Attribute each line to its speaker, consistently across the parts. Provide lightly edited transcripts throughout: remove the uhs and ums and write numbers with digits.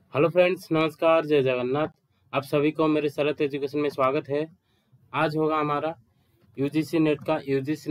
Speaker 1: Hello friends, नमस्कार, जय जगन्नाथ। आप सभी को मेरे शरत एजुकेशन में स्वागत है। आज होगा हमारा यूजीसी नेट का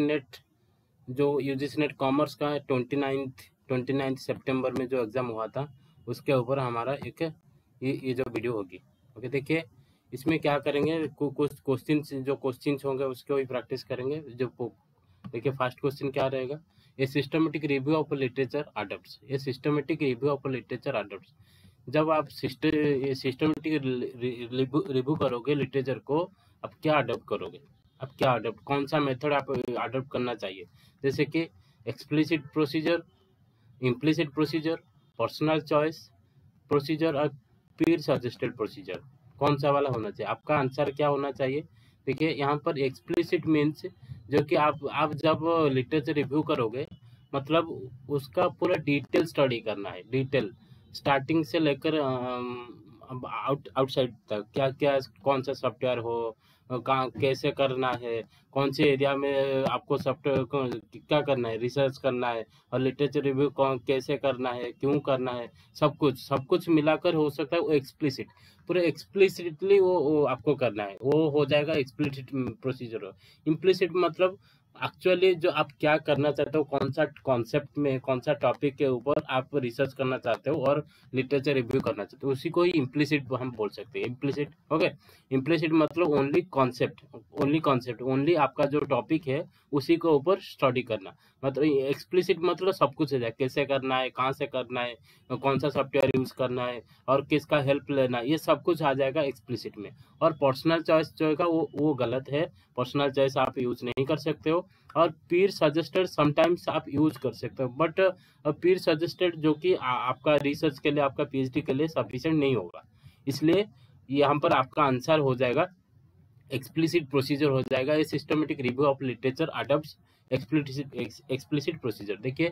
Speaker 1: यूजीसी नेट कॉमर्स का 29 सितंबर में जो एग्ज़ाम हुआ था उसके ऊपर हमारा एक ये जो वीडियो होगी। ओके, देखिए इसमें क्या करेंगे, कुछ क्वेश्चंस होंगे उसके भी प्रैक्टिस करेंगे। देखिए फर्स्ट क्वेश्चन क्या रहेगा, a systematic review of literature adopts. A systematic review of literature adopts, जब आप सिस्टमेटिक रिव्यू करोगे लिटरेचर को, आप क्या अडॉप्ट करोगे, आप क्या अडॉप्ट, कौन सा मेथड आप अडॉप्ट करना चाहिए। जैसे कि explicit procedure, implicit procedure, personal choice procedure और पीर सजेस्टेड प्रोसीजर, कौन सा वाला होना चाहिए। आपका आंसर क्या होना चाहिए। देखिए यहाँ पर एक्सप्लिसिट मीन्स जो कि आप जब लिटरेचर रिव्यू करोगे, मतलब उसका पूरा डिटेल स्टडी करना है, डिटेल स्टार्टिंग से लेकर आउटसाइड तक, क्या क्या कौन सा सॉफ्टवेयर हो, कहाँ कैसे करना है, कौन से एरिया में आपको सॉफ्टवेयर को क्या करना है, रिसर्च करना है, और लिटरेचर रिव्यू कौन कैसे करना है, क्यों करना है, सब कुछ मिलाकर हो सकता है वो एक्सप्लिसिट, पूरे एक्सप्लिसिटली वो आपको करना है, वो हो जाएगा एक्सप्लिसिट प्रोसीजर। इम्प्लिसिट मतलब एक्चुअली जो आप क्या करना चाहते हो, कौन सा कॉन्सेप्ट में, कौन सा टॉपिक के ऊपर आप रिसर्च करना चाहते हो और लिटरेचर रिव्यू करना चाहते हो, उसी को ही इम्प्लिसिट हम बोल सकते हैं। Implicit, okay. इम्प्लिसिट मतलब ओनली आपका जो टॉपिक है उसी के ऊपर स्टडी करना। मतलब एक्सप्लिसिट मतलब सब कुछ है, कैसे करना है, कहाँ से करना है, कौन सा सॉफ्टवेयर यूज करना है और किसका हेल्प लेना है, ये सब कुछ आ जाएगा एक्सप्लिसिट में। और पर्सनल चॉइस जो है वो गलत है। पर्सनल चॉइस आप यूज नहीं कर सकते हो। और पीर सजेस्टेड समटाइम्स आप यूज कर सकते हो, बट पीर सजेस्टेड जो कि आपका रिसर्च के लिए, आपका पीएचडी के लिए सफिशिएंट नहीं होगा। इसलिए यहाँ पर आपका आंसर हो जाएगा एक्सप्लिसिट प्रोसीजर हो जाएगा। ये systematic review of literature adopts explicit procedure. देखिए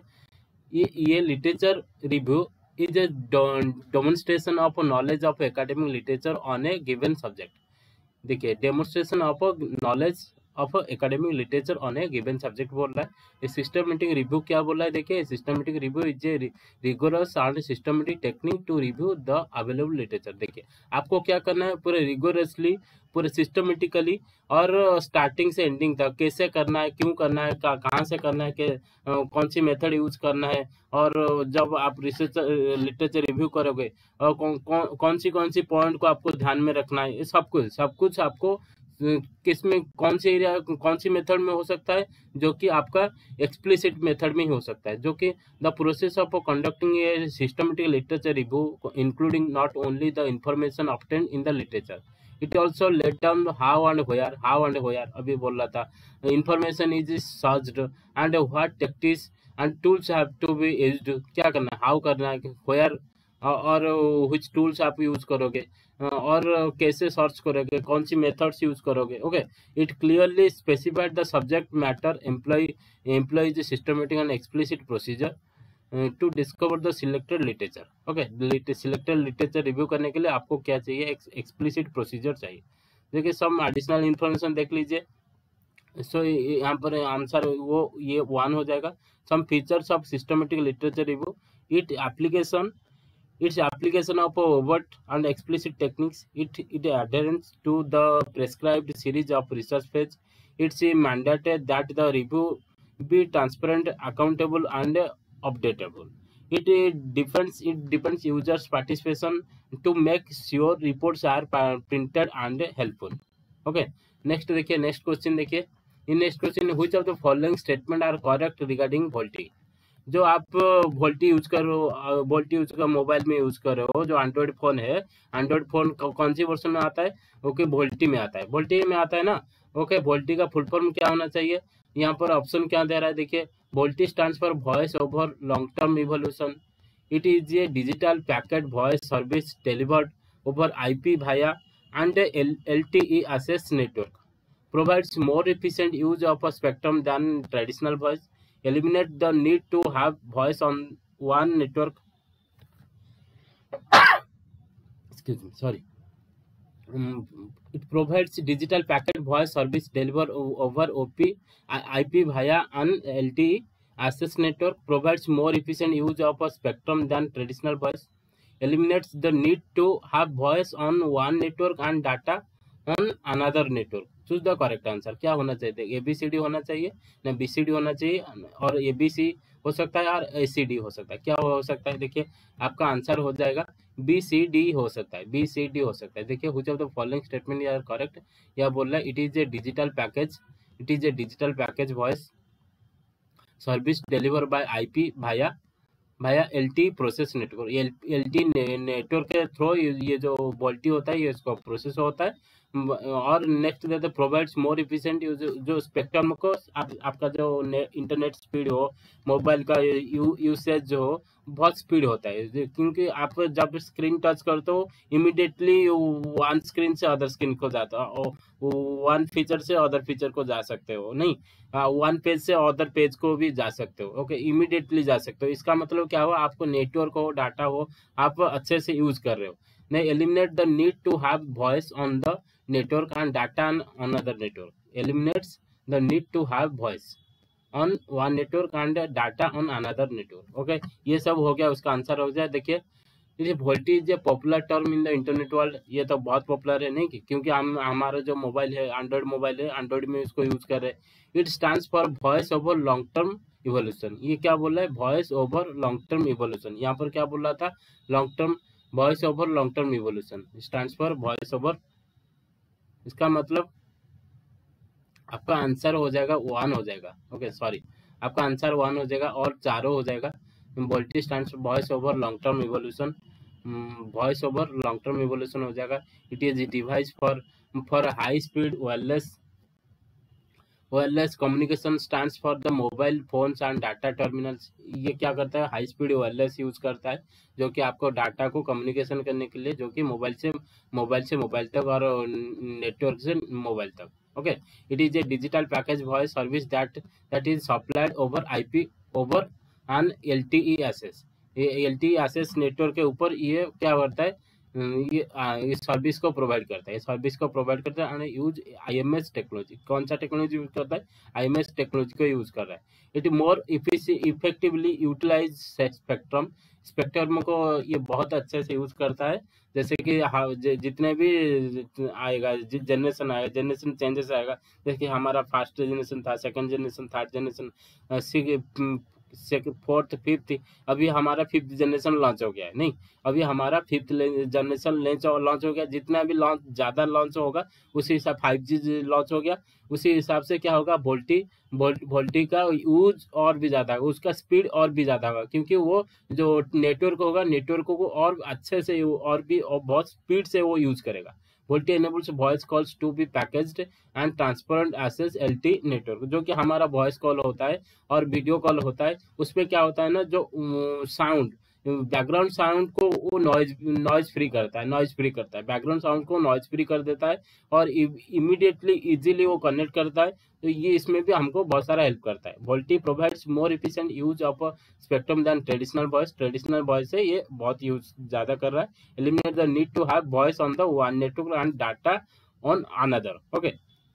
Speaker 1: ये literature review is a demonstration of knowledge of academic literature on a given subject। देखिए demonstration of knowledge of academic literature on a given subject बोल रहा है। ये systematic review क्या बोल रहा है, देखिए systematic review is a rigorous and systematic technique to review the available literature. देखिए आपको क्या करना है, पूरे रिगोरसली, पूरे सिस्टमेटिकली और स्टार्टिंग से एंडिंग तक कैसे करना है, क्यों करना है, कहाँ से करना है, कौन सी मेथड यूज करना है, और जब आप रिसर्च लिटरेचर रिव्यू करोगे और कौन सी पॉइंट को आपको ध्यान में रखना है, ये सब कुछ आपको किस में, कौन सी एरिया, कौन सी मेथड में हो सकता है, जो कि आपका एक्सप्लिसिट मेथड में ही हो सकता है। जो कि the process of conducting a systematic literature review including not only the information obtained in the literature, it also let down how and where अभी बोल रहा था। Information is searched and what tactics and tools have to be used, क्या करना है, how करना है, where और which टूल्स आप यूज करोगे, और कैसे सर्च करोगे, कौन सी मेथड्स यूज करोगे। Okay, it clearly specified the subject matter employs systematic and explicit procedure to discover the selected literature. Okay, selected literature review करने के लिए आपको क्या चाहिए, एक्सप्लिसिट प्रोसीजर चाहिए। देखिए सम एडिशनल इन्फॉर्मेशन देख लीजिए। सो यहाँ पर आंसर वो ये वन हो जाएगा। Some features of systematic literature review, it application its application of overt and explicit techniques, it adherence to the prescribed series of research phase, it's mandated that the review be transparent, accountable and updatable, it depends users participation to make sure reports are printed and helpful। okay, next देखिए, next question देखिए। In next question which of the following statement are correct regarding VoLTE. जो आप VoLTE use कर mobile में use कर रहे हो, जो एंड्रॉइड फोन है, एंड्रॉइड फोन कौन सी वर्जन में आता है, ओके वोल्टी में आता है, ना। ओके, वोल्टी का फुल फॉर्म क्या होना चाहिए, यहाँ पर ऑप्शन क्या दे रहा है, देखिए VoLTE stands for voice over long term evolution, it is a digital packet voice service delivered over IP via and LTE access network, provides more efficient use of a spectrum than traditional voice, eliminate the need to have voice on one network, excuse me, sorry, it provides digital packet voice service delivered over IP via an LTE access network, provides more efficient use of a spectrum than traditional voice, eliminates the need to have voice on one network and data on another network. Choose the correct answer. क्या होना चाहिए? ABCD होना चाहिए ना, BCD होना चाहिए, और ABC हो सकता है और ACD हो सकता है। क्या हो सकता है? देखिए आपका आंसर हो जाएगा BCD हो सकता है, BCD हो सकता है। देखिए which of the following statement are correct. यह बोल रहा है it is a digital package, it is a digital package voice service deliver by IP भाया LTE process network. LTE network के थ्रू ये जो वोल्टी होता है ये इसको प्रोसेस होता है। और नेक्स्ट देते प्रोवाइड्स मोर इफिशिएंट जो स्पेक्ट्रम को आपका जो इंटरनेट स्पीड हो, मोबाइल का यूसेज जो हो, बहुत स्पीड होता है, क्योंकि आप जब स्क्रीन टच करते हो इमिडिएटली वन स्क्रीन से अदर स्क्रीन को जाता हो, वन फीचर से अदर फीचर को जा सकते हो, नहीं वन पेज से अदर पेज को भी जा सकते हो। ओके, इमीडिएटली जा सकते हो। इसका मतलब क्या हुआ? आपको नेटवर्क हो, डाटा हो, आप अच्छे से यूज कर रहे हो। नहीं, eliminate the need to have voice on the network and data on other network. Eliminates the need to have voice on one network and data on another network. Okay, ये सब हो गया, उसका आंसर हो जाए। देखिए ये voltage a popular term in the internet world, ये तो बहुत पॉपुलर है, नहीं क्योंकि हम हमारा जो मोबाइल है एंड्रॉइड मोबाइल है, एंड्रॉइड में इसको यूज कर रहे हैं। It stands for voice over long term evolution. ये क्या बोल रहा है? Voice over long term evolution. यहाँ पर क्या बोल रहा था? Long term, voice over long term evolution stands for voice over. इसका मतलब आपका आंसर हो जाएगा 1 हो जाएगा। ओके सॉरी, आपका आंसर 1 हो जाएगा और चारों हो जाएगा। Voltage stands for voice over long term evolution, voice over long term evolution हो जाएगा। It is device for high speed wireless communication stands for the mobile phones and data terminals. ये क्या करता है? हाई स्पीड वायरलेस यूज करता है, जो कि आपको डाटा को कम्युनिकेशन करने के लिए, जो कि मोबाइल से मोबाइल तक और नेटवर्क से मोबाइल तक। Okay, it is a digital package voice service that is supplied over IP over an LTE access. ये LTE एक्सेस नेटवर्क के ऊपर ये क्या करता है? ये इस सर्विस को प्रोवाइड करता है, सर्विस को प्रोवाइड करता है। Use IMS technology. कौन सा टेक्नोलॉजी यूज करता है? IMS टेक्नोलॉजी को यूज कर रहा है। It more effectively utilize spectrum को ये बहुत अच्छे से यूज करता है। जैसे कि जितने भी आएगा, जनरेशन आएगा, जनरेशन चेंजेस आएगा, जैसे हमारा फर्स्ट जनरेशन था, second generation, third generation, fourth, fifth, अभी हमारा 5th जनरेशन लॉन्च हो गया है। नहीं, अभी हमारा 5th जनरेशन लॉन्च हो गया। जितना भी लॉन्च ज़्यादा लॉन्च होगा उसी हिसाब 5G लॉन्च हो गया, उसी हिसाब से क्या होगा? वोल्टी का यूज और भी ज़्यादा होगा, उसका स्पीड और भी ज़्यादा होगा, क्योंकि वो जो नेटवर्क होगा, नेटवर्क को और अच्छे से और भी और बहुत स्पीड से वो यूज करेगा। VoLTE enables voice calls to be packaged and transparent access LTE network. जो कि हमारा वॉइस कॉल होता है और वीडियो कॉल होता है, उसमें क्या होता है ना, जो साउंड, बैकग्राउंड साउंड को वो नॉइज फ्री करता है, बैकग्राउंड साउंड को नॉइज फ्री कर देता है और इमीडिएटली इजीली वो कनेक्ट करता है। तो ये इसमें भी हमको बहुत सारा हेल्प करता है। VoLTE provides more efficient use of spectrum than traditional voice से ये बहुत यूज ज़्यादा कर रहा है। Eliminate the need to have voice on the one network and data on another. Okay,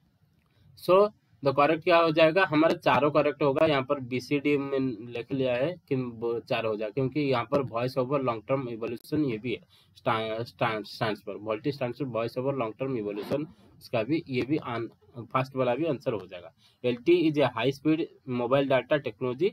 Speaker 1: so the correct क्या हो जाएगा? हमारे चारों करेक्ट होगा। यहाँ पर BCD में लिख लिया है कि चार हो जाए, क्योंकि यहाँ पर voice over long term evolution ये भी है, स्टैंड्स पर VoLTE stands for voice over long term evolution. इसका भी ये भी फर्स्ट वाला भी आंसर हो जाएगा। LTE is a high speed mobile data technology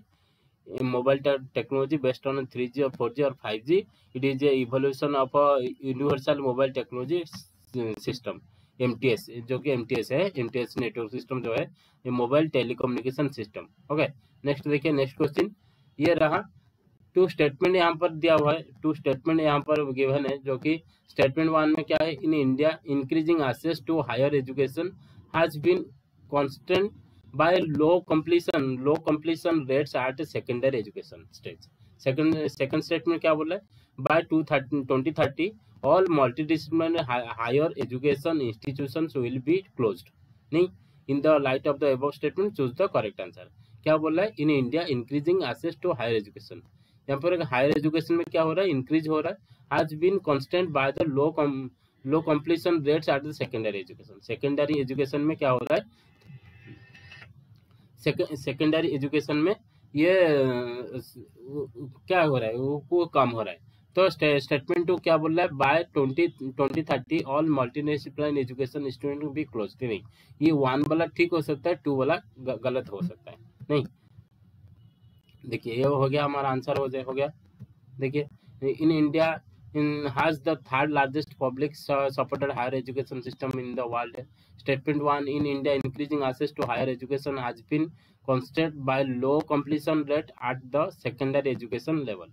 Speaker 1: based on 3G और 4G और 5G। It is a evolution of universal mobile technology system, MTS, जो कि MTS है, MTS नेटवर्क सिस्टम जो है, ये mobile telecommunication system. Okay, next देखिए, next question ये रहा। टू स्टेटमेंट यहाँ पर दिया हुआ है, टू स्टेटमेंट यहाँ पर गिवन है, जो कि स्टेटमेंट 1 में क्या है? In India increasing access to higher education has been constant by low completion rates at secondary education stage. Second statement क्या बोला है? By 2030 all multidisciplinary higher education institutions will be closed। नहीं, in the light of the above statement choose the correct answer। क्या बोल रहा है? In India increasing access to higher education. यहाँ पर हायर एजुकेशन में क्या हो रहा है? इंक्रीज हो रहा है। Has been constant by the low completion rates at the secondary education. Secondary education में क्या हो रहा है? सेकेंडरी एजुकेशन में ये क्या हो रहा है? वो कम हो रहा है। तो स्टेटमेंट 2 क्या बोल रहा है, by 2030 all multidisciplinary education student भी क्लोज। नहीं, ये 1 वाला ठीक हो सकता है, 2 वाला गलत हो सकता है। नहीं, देखिए ये हो गया हमारा आंसर हो गया। देखिए in India in has the third largest public supported higher education system in the world. Statement 1, in India increasing access to higher education has been constrained by low completion rate at the secondary education level.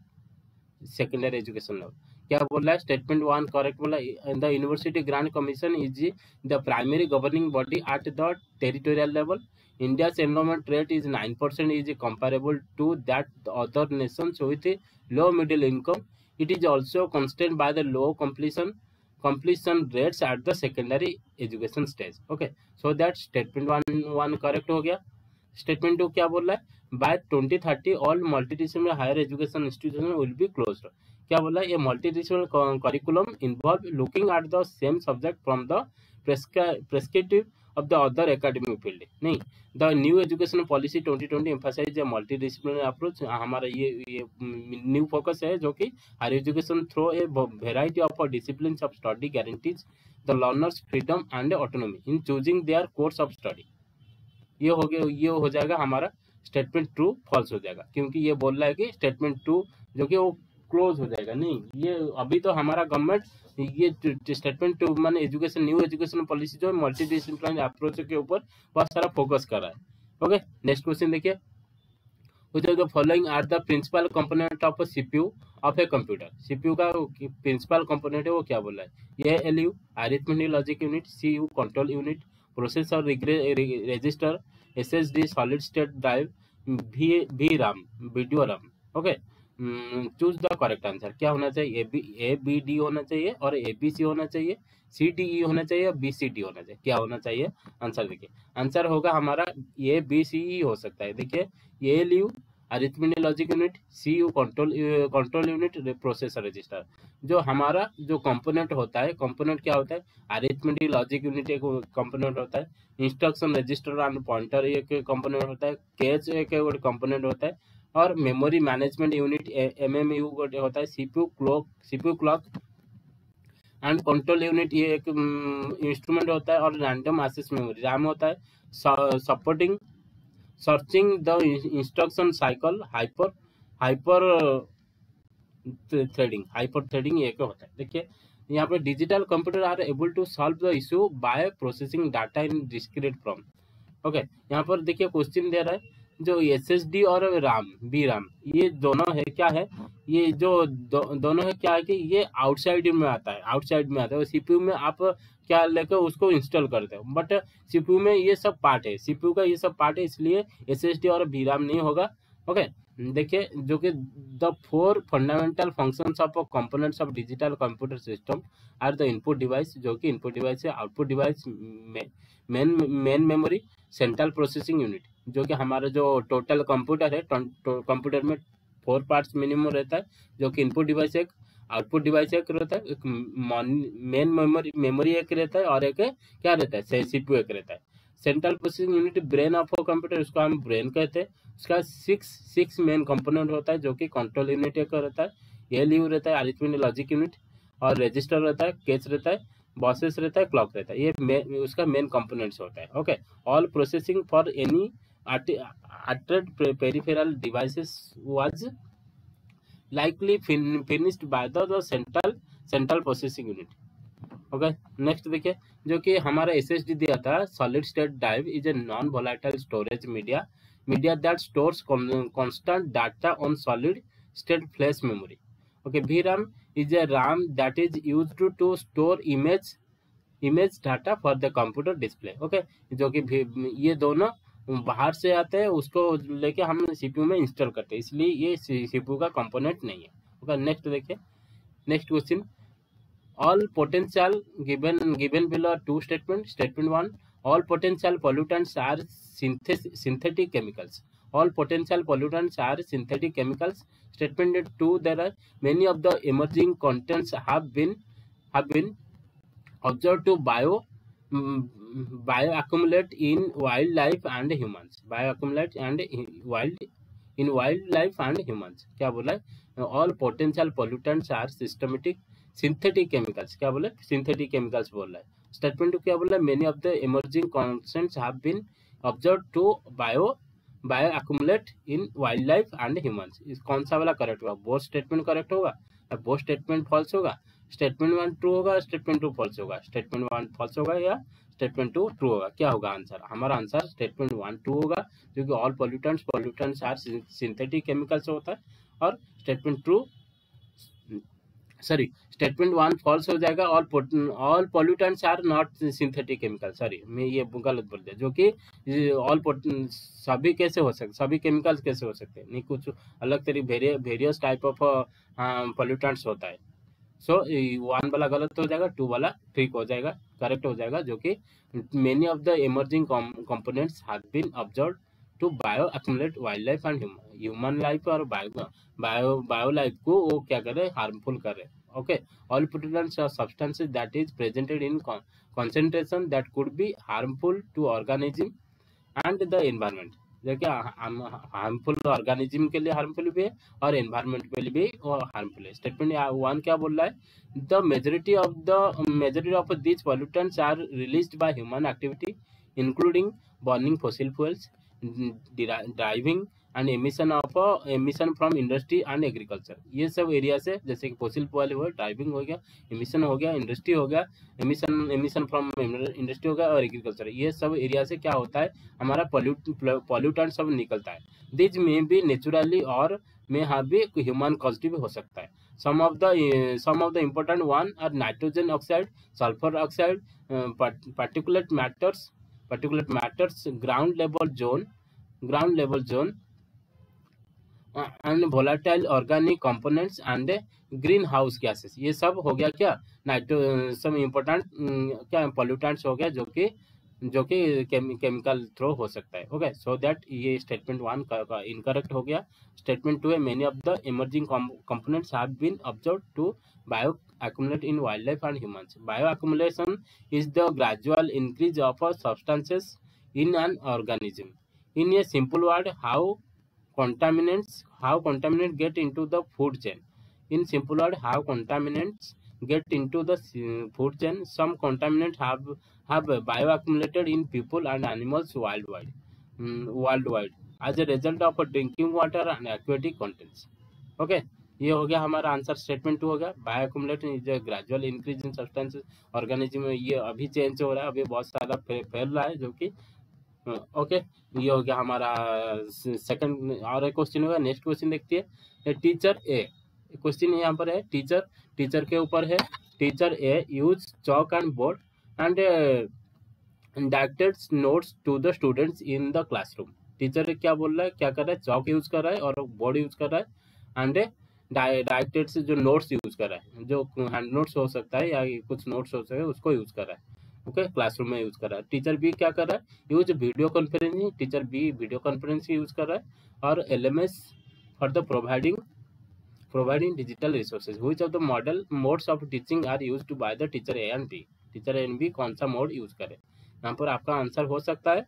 Speaker 1: क्या बोल रहा है, statement 1 correct बोला। The university grant commission is the primary governing body at the territorial level. India's enrollment rate is 9%, is comparable to that other nations with low middle income. It is also constrained by the low completion rates at the secondary education stage. Okay, so that statement 1 correct हो गया। Statement 2 क्या बोल रहा है, by 2030 all multidisciplinary higher education institution will be closed. क्या बोल रहा है, ये multidisciplinary curriculum involve looking at the same subject from the prescriptive of the other academic field। नहीं, the new education policy 2020 emphasize a multidisciplinary approach। हमारा ये new focus है जो कि higher education through a variety of disciplines of study guarantees the learners freedom and autonomy in choosing their course of study। ये हो गया, ये हो जाएगा हमारा स्टेटमेंट 2 फॉल्स हो जाएगा, क्योंकि ये बोल रहा है कि स्टेटमेंट 2 जो कि वो क्लोज हो जाएगा। नहीं, ये अभी तो हमारा गवर्नमेंट ये स्टेटमेंट 2 माने एजुकेशन न्यू एजुकेशन पॉलिसी जो मल्टी डिसिप्लिनरी अप्रोच के ऊपर बहुत सारा फोकस कर रहा है। ओके, नेक्स्ट क्वेश्चन देखिए, the following are the principal component of CPU of a computer. CPU का प्रिंसिपल कंपोनेंट है वो क्या बोल रहा है, ये ALU arithmetic logic unit, CU control unit, processor register, SSD solid state drive, V RAM video RAM. Okay, choose the correct answer. क्या होना चाहिए, ए बी डी होना चाहिए और ए बी सी होना चाहिए, सी डी ई होना चाहिए, बी सी डी होना चाहिए। क्या होना चाहिए आंसर, देखिए आंसर होगा हमारा ए बी सी ई हो सकता है। देखिए A L U arithmetic logic unit, C U control unit, processor register. जो हमारा जो कंपोनेंट होता है, कंपोनेंट क्या होता है, अरिथमेटिक लॉजिक यूनिट एक कंपोनेंट होता है, इंस्ट्रक्शन रजिस्टर एंड पॉइंटर एक कंपोनेंट होता है, कैच एक कंपोनेंट होता है, और मेमोरी मैनेजमेंट यूनिट एमएमयू होता है, CPU clock and control unit ये एक इंस्ट्रूमेंट होता है, और रैंडम एक्सेस मेमोरी रैम होता है, supporting searching the instruction cycle, hyper threading एक होता है। देखिए यहाँ पे digital computer are able to solve the issue by processing data in discrete form. Okay, यहाँ पर देखिए क्वेश्चन दे रहा है, जो एसएसडी और बी राम ये दोनों है क्या है, ये जो दोनों है क्या है कि ये आउटसाइड में आता है, सीपीयू में आप क्या लेकर उसको इंस्टॉल करते हो, बट सीपीयू में ये सब पार्ट है, सीपीयू का ये सब पार्ट है, इसलिए एसएसडी और बी राम नहीं होगा। ओके, देखिए जो कि the 4 fundamental functions of components of digital computer system are the input device, जो कि इनपुट डिवाइस है, output device, main memory, central processing unit. जो कि हमारा जो टोटल कंप्यूटर है, कंप्यूटर में 4 पार्ट्स मिनिमम रहता है, जो कि इनपुट डिवाइस एक, आउटपुट डिवाइस एक रहता है, एक मेन मेमोरी एक रहता है, और एक क्या रहता है, सीपीयू एक रहता है। Central processing unit brain of computer, उसको हम ब्रेन कहते हैं। उसका 6 मेन कंपोनेंट होता है, जो कि कंट्रोल यूनिट एक रहता है, एलयू रहता है अरिथमेटिक लॉजिक यूनिट, और रजिस्टर रहता है, कैच रहता है, बॉसेस रहता है, क्लॉक रहता है। ये उसका मेन कंपोनेंट्स होता है। Okay, all processing for any altered peripheral devices was likely finished by the central processing unit। Okay, next देखिए, जो कि हमारा एसएसडी दिया था, solid state drive is a non volatile storage media that stores constant data on solid state flash memory. Okay, VRAM is a RAM that is used to store image data for the computer display. Okay, जो कि ये दोनों बाहर से आते हैं, उसको लेके हम सीपीयू में इंस्टॉल करते हैं, इसलिए ये सीपीयू का कंपोनेंट नहीं है। ओके, नेक्स्ट देखिए, next question, all potential given below 2 statement 1, all potential pollutants are synthetic chemicals, all potential pollutants are synthetic chemicals। Statement 2, there are many of the emerging contents have been observed to bioaccumulate in wildlife and humans, bioaccumulate and in wild life and humans. क्या बोला है, all potential pollutants are systematic synthetic chemicals. क्या बोला है, synthetic chemicals बोल रहा है। Statement to क्या बोल रहा है, many of the emerging concepts have been observe to bioaccumulate in wild life and humans. इस कौन सा वाला करेक्ट होगा, बोथ स्टेटमेंट करेक्ट होगा या बोथ स्टेटमेंट फॉल्स होगा, स्टेटमेंट 1 ट्रू होगा, स्टेटमेंट 2 फॉल्स होगा, स्टेटमेंट 1 फॉल्स होगा या स्टेटमेंट 2 ट्रू होगा। क्या होगा आंसर, हमारा आंसर स्टेटमेंट 1 ट्रू होगा, क्योंकि all pollutants are synthetic chemicals होता है। और statement true sorry statement 1 false हो जाएगा, all pollutants are not synthetic chemical. Sorry मैं ये गलत बोल दिया, जो कि ऑल सभी कैसे हो सकते, सभी केमिकल्स कैसे हो सकते हैं, नहीं कुछ अलग तरीके वेरियस टाइप ऑफ पोल्यूटेंट्स होता है। सो 1 वाला गलत हो जाएगा, 2 वाला ठीक हो जाएगा, करेक्ट हो जाएगा, जो कि many of the emerging components have been observed to bioaccumulate wild life and human life और बायो लाइफ को वो क्या करे, हार्मफुल करे। Okay, all pollutants are substances that is presented in concentration that could be harmful to organism and the environment. देखिए harmful organism के लिए harmful भी है और एनवायरमेंट के लिए भी हार्मफुल है। स्टेटमेंट 1 क्या बोल रहा है, the majority of this pollutants are released by human activity including burning fossil fuels, driving and emission from industry and agriculture. ये सब एरिया से, जैसे कि फॉसिल फ्यूल हुआ, ड्राइविंग हो गया, एमिशन हो गया, इंडस्ट्री हो गया, एमिशन फ्रॉम इंडस्ट्री हो गया और एग्रीकल्चर, ये सब एरिया से क्या होता है, हमारा पॉल्यूटेंट सब निकलता है। दिस में भी नेचुरली और में यहाँ भी ह्यूमन कॉज भी हो सकता है। some of the important one are nitrogen oxide, sulfur oxide, particulate matters, ground level zone and volatile organic components and green house gases. ये सब हो गया क्या, सब इम्पोर्टेंट क्या पॉल्यूटेंट्स हो गया, जो कि केमिकल थ्रो हो सकता है। ओके, सो दैट ये स्टेटमेंट 1 का इनकरेक्ट हो गया। स्टेटमेंट 2 है, many of the emerging components have been observed to bio accumulate in wildlife and humans. Bioaccumulation is the gradual increase of substances in an organism. In a simple word, how contaminants get into the food chain. In simple word, how contaminants get into the food chain. Some contaminants have bioaccumulated in people and animals worldwide as a result of drinking water and aquatic contents. Okay, ये हो गया हमारा answer. Statement 2 हो गया, bioaccumulation is gradual increase in substances organism में, ये अभी change हो रहा है, अभी बहुत सारा फैल रहा है, जो कि ओके ये हो गया हमारा सेकंड। और एक क्वेश्चन होगा, नेक्स्ट क्वेश्चन देखते हैं। टीचर ए, क्वेश्चन यहाँ पर है, टीचर के ऊपर है। Teacher A use chalk and board and directed notes to the students in the classroom. Teacher क्या बोल रहा है, क्या कर रहा है, चॉक यूज कर रहा है और बोर्ड यूज कर रहा है एंड डायरेक्टेड से जो नोट्स यूज कर रहा है, जो हैंड नोट्स हो सकता है या कुछ नोट्स हो सकता है, उसको यूज कर रहा है। ओके, क्लासरूम में यूज कर रहा है। टीचर बी क्या कर रहा है, use video conferencing. Teacher B video conferencing use कर रहा है और LMS for the providing digital resources. Which of the modes of teaching are used by the teacher A and B. Teacher A and B कौन सा mode use करे, यहाँ पर आपका आंसर हो सकता है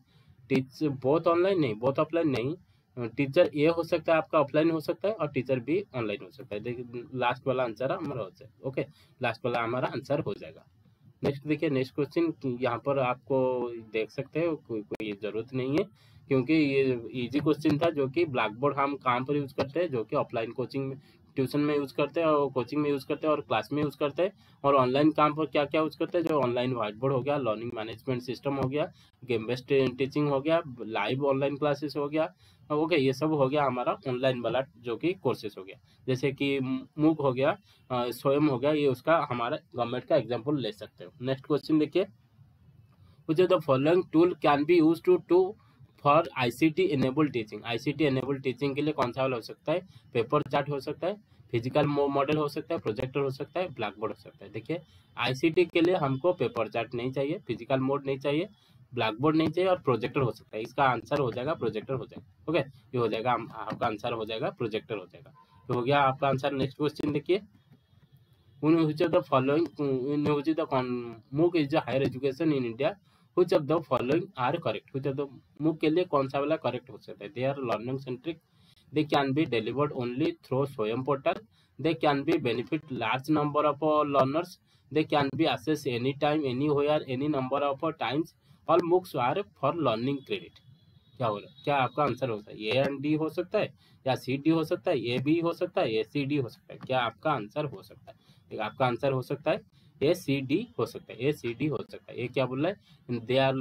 Speaker 1: बोथ ऑनलाइन नहीं, बोथ ऑफलाइन नहीं। टीचर ए हो सकता है आपका ऑफलाइन हो सकता है और टीचर बी ऑनलाइन हो सकता है। देखिए लास्ट वाला आंसर हमारा हो जाएगा। ओके, लास्ट वाला हमारा आंसर हो जाएगा। नेक्स्ट देखिए, नेक्स्ट क्वेश्चन यहाँ पर आपको देख सकते हैं, कोई जरूरत नहीं है, क्योंकि ये इजी क्वेश्चन था, जो कि ब्लैक बोर्ड हम कहाँ पर यूज करते हैं, जो कि ऑफलाइन कोचिंग में ट्यूशन में यूज करते हैं और कोचिंग में यूज करते हैं और क्लास में यूज करते हैं। और ऑनलाइन काम पर क्या क्या यूज करते हैं, जो ऑनलाइन व्हाइट बोर्ड हो गया, लर्निंग मैनेजमेंट सिस्टम हो गया, गेम बेस्ड टीचिंग हो गया, लाइव ऑनलाइन क्लासेस हो गया। ओके, ये सब हो गया हमारा ऑनलाइन वाला जो कि कोर्सेस हो गया, जैसे कि मूक हो गया, स्वयं हो गया, ये उसका हमारा गवर्नमेंट का एग्जाम्पल ले सकते हो। नेक्स्ट क्वेश्चन देखिए, which of the following tool can be used to for ICT enabled teaching. ICT enabled teaching के लिए कौन सा वाला हो सकता है, पेपर चार्ट हो सकता है, फिजिकल मॉडल हो सकता है, प्रोजेक्टर हो सकता है, ब्लैक बोर्ड हो सकता है। देखिए ICT के लिए हमको पेपर चार्ट नहीं चाहिए, फिजिकल मोड नहीं चाहिए, ब्लैक बोर्ड नहीं चाहिए और प्रोजेक्टर हो सकता है। इसका आंसर हो जाएगा प्रोजेक्टर हो जाएगा। ओके, ये हो जाएगा आपका आंसर हो जाएगा प्रोजेक्टर हो जाएगा। तो हो गया आपका आंसर। नेक्स्ट क्वेश्चन देखिए, which of the following in which the MOOC is the higher education in India, which of the following are correct। which of the MOOC के लिए कौन सा वाला करेक्ट हो सकता है, they are learning centric, they can be delivered only through SWAYAM portal, they can be benefit large number of learners, they can be accessed anytime, anywhere, any number of times, all MOOCs are for learning credit। क्या हो रहा है, क्या आपका answer हो सकता है? A and D हो सकता है, या सी डी हो सकता है, ए बी हो सकता है, ए सी डी हो सकता है। क्या आपका आंसर हो सकता है? ठीक, आपका आंसर हो सकता है ए सी डी हो सकता है, ए सी डी हो सकता है। ए क्या बोल रहा है? दे आर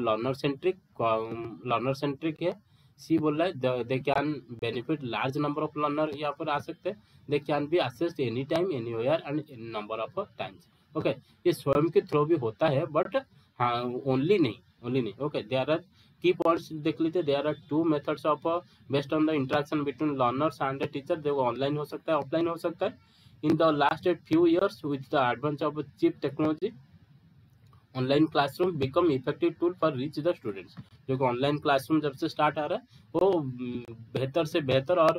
Speaker 1: लर्नर सेंट्रिक है। सी बोल रहा है they can benefit large number of learner, यहाँ पर आ सकते हैं। They can be assessed any time, anywhere and number of times. Okay, ये स्वयं के थ्रू भी होता है, बट हाँ ओनली नहीं। Okay, there are key points देख लेते। There are 2 methods of based on the interaction between learners and the teacher. देखो, ऑनलाइन हो सकता है, ऑफलाइन हो सकता है। In the last few years with the advance of cheap technology, online classroom become effective tool for reach the students. जो कि online classroom जब से स्टार्ट आ रहा है, वो बेहतर से बेहतर और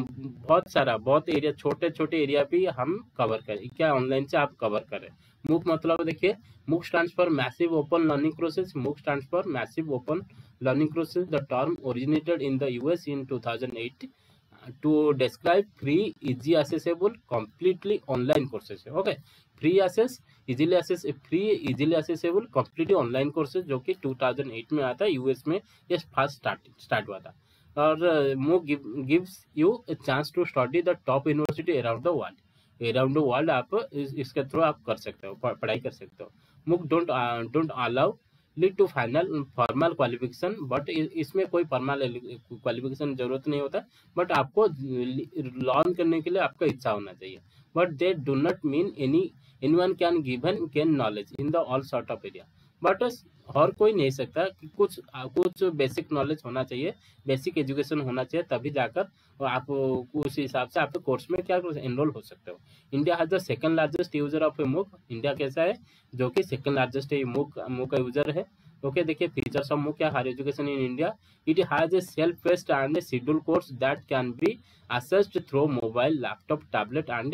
Speaker 1: बहुत एरिया, छोटे छोटे एरिया भी हम कवर करें। क्या ऑनलाइन से आप कवर करें। मूक मतलब देखिए, MOOC stands for massive open learning process. MOOC stands for massive open learning process. The term originated in the US in 2008 to describe free, easy accessible, completely online courses। Okay, free easily accessible completely online courses, जो कि 2008 में आया था US में, ये first start हुआ था। और MOOC gives you a chance to study the top university around the world. आप इसके थ्रू आप कर सकते हो, पढ़ाई कर सकते हो। MOOC don't allow lead to formal qualification, but इसमें कोई फॉर्मल क्वालिफिकेशन जरूरत नहीं होता, बट आपको लर्न करने के लिए आपका इच्छा होना चाहिए। But they do not mean anyone can given gain knowledge in the all sort of area. But हर कोई नहीं सकता कि कुछ बेसिक नॉलेज होना चाहिए, बेसिक एजुकेशन होना चाहिए, तभी जाकर आप उस हिसाब से आपके कोर्स में क्या एनरोल हो सकते हो। India has the second largest user of a MOOC. India कैसा है? जो कि सेकंड लार्जेस्ट मूक का यूजर है। ओके, देखिए फीचर्स ऑफ मूक क्या? Higher education in India, it has a self paced and a schedule course that can be accessed through mobile, laptop, tablet and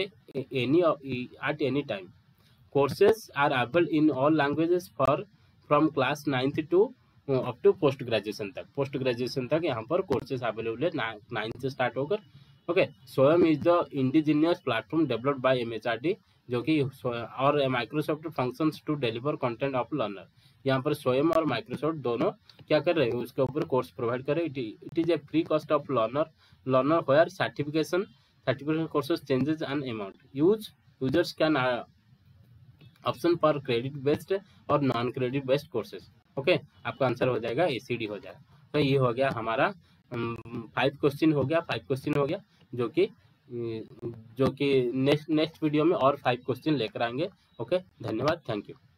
Speaker 1: at any time. Courses are available in all languages from class 9th to up to post graduation तक यहाँ पर courses available है, 9th से start होकर। Okay, Swayam is the indigenous platform developed by MHRD, जो कि और Microsoft functions to deliver content of learner. यहाँ पर स्वयं और माइक्रोसॉफ्ट दोनों क्या कर रहे हैं? उसके ऊपर कोर्स प्रोवाइड कर रहे हैं। It is a free cost of learner where certification courses changes an amount. Users can option for credit based और non credit based courses. Okay, आपका आंसर हो जाएगा ACD हो जाएगा। तो ये हो गया हमारा 5 क्वेश्चन हो गया, जो कि नेक्स्ट वीडियो में और 5 क्वेश्चन लेकर आएंगे। ओके, धन्यवाद, थैंक यू।